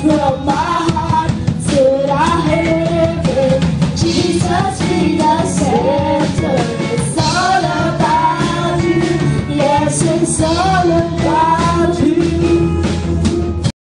from my heart that I have it. Jesus be the center. It's all about you. Yes, it's all about you.